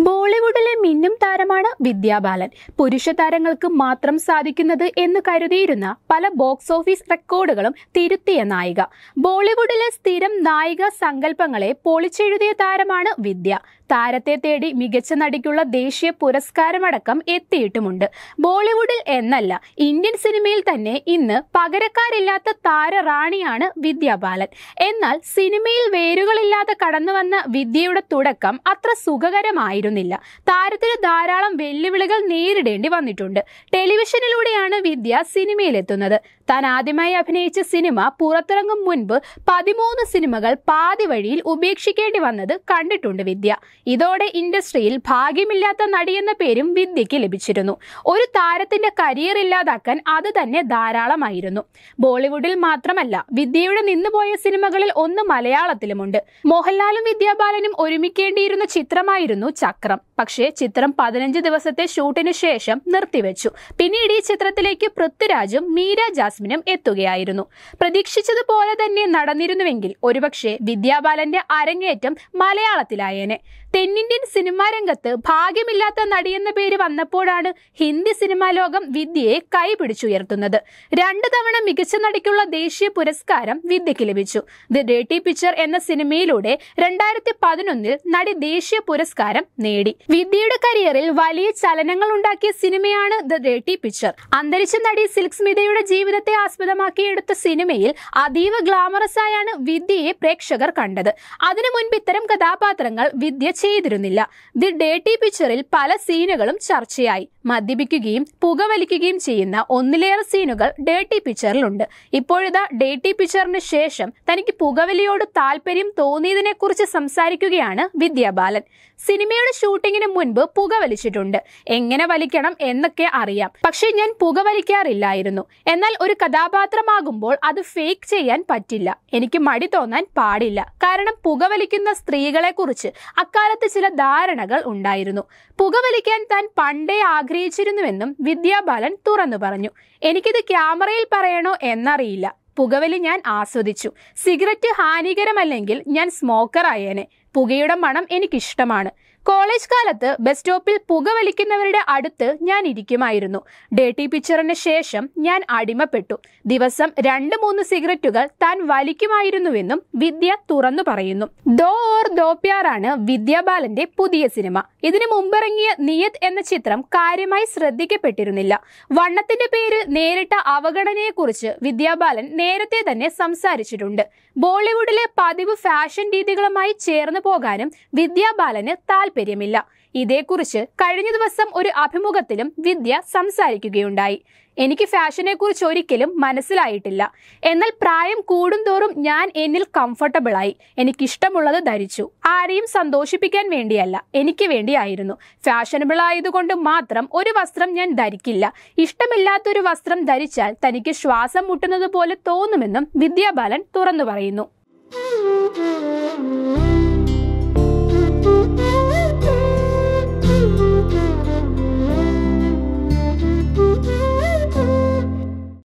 ബോളിവുഡിലെ മിന്നും താരമാണ് വിദ്യാ ബാലൻ. പുരുഷ താരങ്ങൾക്ക് മാത്രം സാധിക്കുന്നത് എന്ന് കരുതിയിരുന്ന പല ബോക്സ് ഓഫീസ് റെക്കോർഡുകളും തിരുത്തിയ നായിക. ബോളിവുഡിലെ സ്ഥിരം നായിക സങ്കല്പങ്ങളെ പൊളിച്ചെഴുതിയ താരമാണ് വിദ്യ. താരത്തെ തേടി മികച്ച നടിക്കുള്ള ദേശീയ പുരസ്കാരമടക്കം എത്തിയിട്ടുമുണ്ട്. ബോളിവുഡിൽ എന്നല്ല, ഇന്ത്യൻ സിനിമയിൽ തന്നെ ഇന്ന് പകരക്കാരില്ലാത്ത താരറാണിയാണ് വിദ്യാ ബാലൻ. എന്നാൽ സിനിമയിൽ വേരുകളില്ലാതെ കടന്നുവന്ന വിദ്യയുടെ തുടക്കം അത്ര സുഖകരമായിരുന്നില്ല. താരത്തിന് ധാരാളം വെല്ലുവിളികൾ നേരിടേണ്ടി വന്നിട്ടുണ്ട്. ടെലിവിഷനിലൂടെയാണ് വിദ്യ സിനിമയിലെത്തുന്നത്. താൻ ആദ്യമായി അഭിനയിച്ച സിനിമ പുറത്തിറങ്ങും മുൻപ് 13 സിനിമകൾ പാതി വഴിയിൽ ഉപേക്ഷിക്കേണ്ടി വന്നത് കണ്ടിട്ടുണ്ട് വിദ്യ. ഇതോടെ ഇൻഡസ്ട്രിയിൽ ഭാഗ്യമില്ലാത്ത നടിയെന്ന പേരും വിദ്യയ്ക്ക് ലഭിച്ചിരുന്നു. ഒരു താരത്തിന്റെ കരിയർ ഇല്ലാതാക്കാൻ അത് തന്നെ ധാരാളമായിരുന്നു. ബോളിവുഡിൽ മാത്രമല്ല, വിദ്യയുടെ നിന്നുപോയ സിനിമകളിൽ ഒന്ന് മലയാളത്തിലുമുണ്ട്. മോഹൻലാലും വിദ്യാ ബാലനും ഒരുമിക്കേണ്ടിയിരുന്ന ചിത്രമായിരുന്നു ചക്രം. പക്ഷേ ചിത്രം 15 ദിവസത്തെ ഷൂട്ടിനു ശേഷം നിർത്തിവെച്ചു. പിന്നീട് ഈ ചിത്രത്തിലേക്ക് പൃഥ്വിരാജും മീര ജാസ്മിനും എത്തുകയായിരുന്നു. പ്രതീക്ഷിച്ചതുപോലെ തന്നെ നടന്നിരുന്നുവെങ്കിൽ ഒരുപക്ഷെ വിദ്യാ ബാലന്റെ അരങ്ങേറ്റം മലയാളത്തിലായേനെ. തെന്നിന്ത്യൻ സിനിമാ രംഗത്ത് ഭാഗ്യമില്ലാത്ത നടിയെന്ന പേര് വന്നപ്പോഴാണ് ഹിന്ദി സിനിമാ ലോകം വിദ്യയെ കൈപിടിച്ചുയർത്തുന്നത്. 2 തവണ മികച്ച നടിക്കുള്ള ദേശീയ പുരസ്കാരം വിദ്യയ്ക്ക് ലഭിച്ചു. ദി ഡേർട്ടി പിക്ചർ എന്ന സിനിമയിലൂടെ 2011 നടി ദേശീയ പുരസ്കാരം നേടി. വിദ്യയുടെ കരിയറിൽ വലിയ ചലനങ്ങൾ ഉണ്ടാക്കിയ സിനിമയാണ് ദി ഡേർട്ടി പിക്ചർ. അന്തരിച്ച നടി സിൽക്ക് സ്മിതയുടെ ജീവിതത്തെ ആസ്പദമാക്കി എടുത്ത സിനിമയിൽ അതീവ ഗ്ലാമറസ് ആയാണ് വിദ്യയെ പ്രേക്ഷകർ കണ്ടത്. അതിനു മുൻപ് ഇത്തരം കഥാപാത്രങ്ങൾ വിദ്യ ചെയ്തിരുന്നില്ല. ദി ഡേർട്ടി പിക്ചറിൽ പല സീനുകളും ചർച്ചയായി. മദ്യപിക്കുകയും പുകവലിക്കുകയും ചെയ്യുന്ന ഒന്നിലേറെ സീനുകൾ ഡേർട്ടി പിക്ചറിലുണ്ട്. ഇപ്പോഴിതാ ഡേർട്ടി പിക്ചറിന് ശേഷം തനിക്ക് പുകവലിയോട് താല്പര്യം തോന്നിയതിനെ കുറിച്ച് സംസാരിക്കുകയാണ് വിദ്യാ ബാലൻ. സിനിമയുടെ ഷൂട്ടിങ്ങിന് മുൻപ് പുകവലിച്ചിട്ടുണ്ട്. എങ്ങനെ വലിക്കണം എന്നൊക്കെ അറിയാം, പക്ഷെ ഞാൻ പുകവലിക്കാറില്ലായിരുന്നു. എന്നാൽ ഒരു കഥാപാത്രമാകുമ്പോൾ അത് ഫേക്ക് ചെയ്യാൻ പറ്റില്ല. എനിക്ക് മടി തോന്നാൻ പാടില്ല. കാരണം പുകവലിക്കുന്ന സ്ത്രീകളെ കുറിച്ച് അക്കാലത്ത് ചില ധാരണകൾ ഉണ്ടായിരുന്നു. പുകവലിക്കാൻ താൻ പണ്ടേ ആഗ്രഹിച്ചിരുന്നുവെന്നും വിദ്യാ ബാലൻ തുറന്നു പറഞ്ഞു. എനിക്കിത് ക്യാമറയിൽ പറയണോ എന്നറിയില്ല. പുകവലി ഞാൻ ആസ്വദിച്ചു. സിഗരറ്റ് ഹാനികരമല്ലെങ്കിൽ ഞാൻ സ്മോക്കർ ആയേനെ. പുകയുടെ മണം എനിക്കിഷ്ടമാണ്. കോളേജ് കാലത്ത് ബസ് സ്റ്റോപ്പിൽ പുകവലിക്കുന്നവരുടെ അടുത്ത് ഞാൻ ഇരിക്കുമായിരുന്നു. ഡേർട്ടി പിക്ചറിന് ശേഷം ഞാൻ അടിമപ്പെട്ടു. ദിവസം 2-3 സിഗരറ്റുകൾ താൻ വലിക്കുമായിരുന്നുവെന്നും വിദ്യ തുറന്നു പറയുന്നു. ദോ ഓർ ദോ പ്യാർ ആണ് വിദ്യാ ബാലന്റെ പുതിയ സിനിമ. ഇതിനു മുമ്പിറങ്ങിയ നിയത് എന്ന ചിത്രം കാര്യമായി ശ്രദ്ധിക്കപ്പെട്ടിരുന്നില്ല. വണ്ണത്തിന്റെ പേരിൽ നേരിട്ട അവഗണനയെക്കുറിച്ച് വിദ്യാ ബാലൻ നേരത്തെ തന്നെ സംസാരിച്ചിട്ടുണ്ട്. ബോളിവുഡിലെ പതിവ് ഫാഷൻ രീതികളുമായി ചേർന്ന് പോകാനും വിദ്യാ ബാലന് താല്പര്യമില്ല. ഇതേക്കുറിച്ച് കഴിഞ്ഞ ദിവസം ഒരു അഭിമുഖത്തിലും വിദ്യ സംസാരിക്കുകയുണ്ടായി. എനിക്ക് ഫാഷനെ കുറിച്ച് ഒരിക്കലും മനസ്സിലായിട്ടില്ല. എന്നാൽ പ്രായം കൂടുന്തോറും ഞാൻ എന്നിൽ കംഫർട്ടബിൾ ആയി. എനിക്കിഷ്ടമുള്ളത് ധരിച്ചു. ആരെയും സന്തോഷിപ്പിക്കാൻ വേണ്ടിയല്ല, എനിക്ക് വേണ്ടിയായിരുന്നു. ഫാഷനബിൾ ആയതുകൊണ്ട് മാത്രം ഒരു വസ്ത്രം ഞാൻ ധരിക്കില്ല. ഇഷ്ടമില്ലാത്തൊരു വസ്ത്രം ധരിച്ചാൽ തനിക്ക് ശ്വാസം മുട്ടുന്നത് പോലെ തോന്നുമെന്നും വിദ്യാ ബാലൻ തുറന്നു പറയുന്നു.